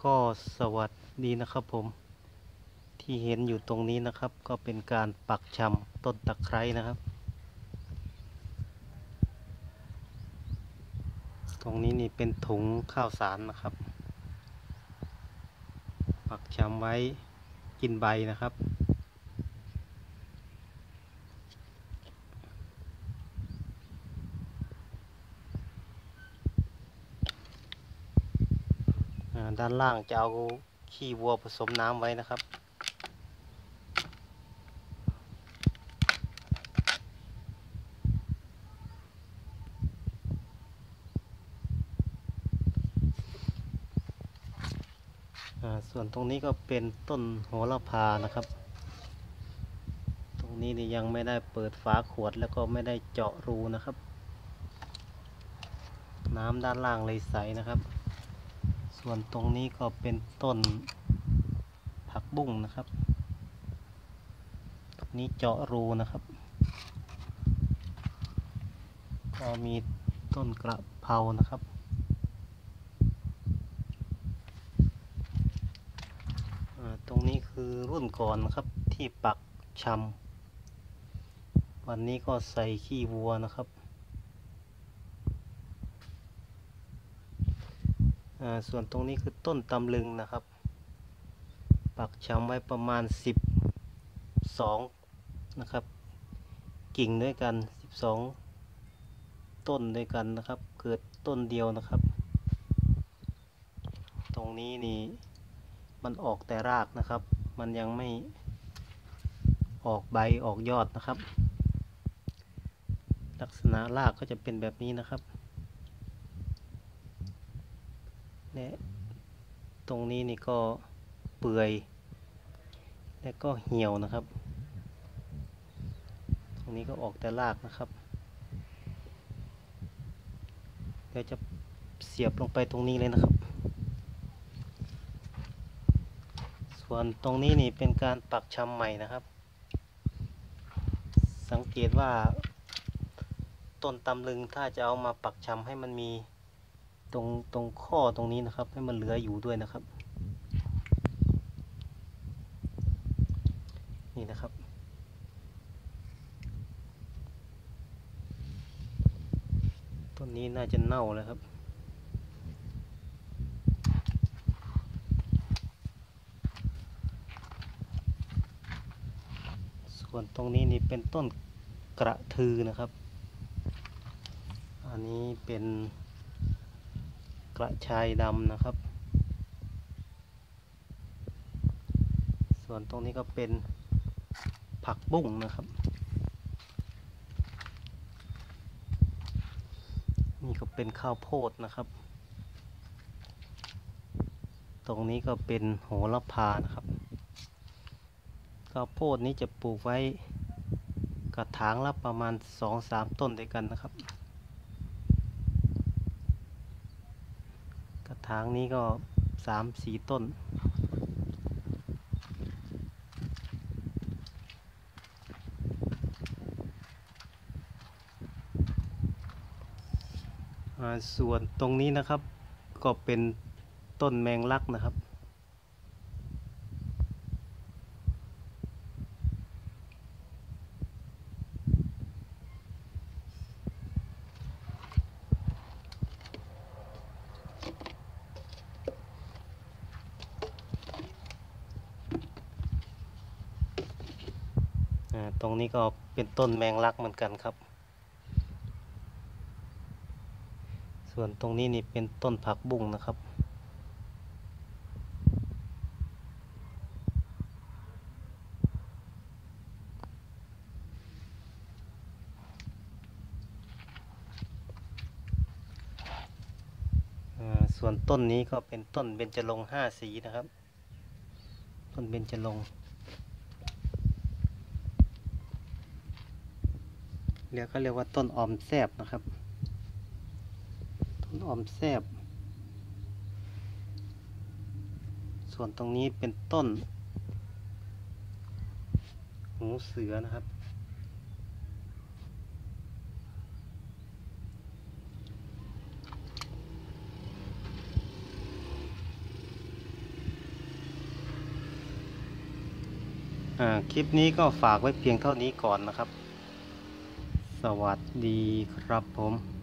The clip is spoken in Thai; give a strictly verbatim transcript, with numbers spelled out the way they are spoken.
ก็สวัสดีนะครับผมที่เห็นอยู่ตรงนี้นะครับก็เป็นการปักชำต้นตะไคร้นะครับตรงนี้นี่เป็นถุงข้าวสารนะครับปักชำไว้กินใบนะครับด้านล่างจะเอาขี้วัวผสมน้ำไว้นะครับส่วนตรงนี้ก็เป็นต้นโหระพานะครับตรงนี้นี่ยังไม่ได้เปิดฝาขวดแล้วก็ไม่ได้เจาะรูนะครับน้ำด้านล่างเลยใสนะครับส่วนตรงนี้ก็เป็นต้นผักบุ้งนะครับตรงนี้เจาะรูนะครับก็มีต้นกระเพรานะครับตรงนี้คือรุ่นก่อนนะครับที่ปักชำวันนี้ก็ใส่ขี้วัวนะครับส่วนตรงนี้คือต้นตำลึงนะครับปักชำไว้ประมาณสิบสองนะครับกิ่งด้วยกันสิบสองต้นด้วยกันนะครับเกิดต้นเดียวนะครับตรงนี้นี่มันออกแต่รากนะครับมันยังไม่ออกใบออกยอดนะครับลักษณะรากก็จะเป็นแบบนี้นะครับและตรงนี้นี่ก็เปื่อยและก็เหี่ยวนะครับตรงนี้ก็ออกแต่รากนะครับเดี๋ยวจะเสียบลงไปตรงนี้เลยนะครับส่วนตรงนี้นี่เป็นการปักชำใหม่นะครับสังเกตว่าต้นตำลึงถ้าจะเอามาปักชำให้มันมีตรงตรงข้อตรงนี้นะครับให้มันเหลืออยู่ด้วยนะครับนี่นะครับต้นนี้น่าจะเน่าแล้วครับส่วนตรงนี้นี่เป็นต้นกระทือนะครับอันนี้เป็นกระชายดำนะครับส่วนตรงนี้ก็เป็นผักบุ้งนะครับนี่ก็เป็นข้าวโพดนะครับตรงนี้ก็เป็นโหระพานะครับข้าวโพดนี้จะปลูกไว้กระถางละประมาณ สองถึงสาม ต้นด้วยกันนะครับกระถางนี้ก็ สามถึงสี่ ต้นส่วนตรงนี้นะครับก็เป็นต้นแมงลักนะครับตรงนี้ก็เป็นต้นแมงลักเหมือนกันครับส่วนตรงนี้นี่เป็นต้นผักบุ้งนะครับส่วนต้นนี้ก็เป็นต้นเบญจรงค์ห้าสีนะครับต้นเบญจรงค์เรียกเขาเรียกว่าต้นออมแซบนะครับต้นออมแซบส่วนตรงนี้เป็นต้นหูเสือนะครับอ่าคลิปนี้ก็ฝากไว้เพียงเท่านี้ก่อนนะครับสวัสดีครับผม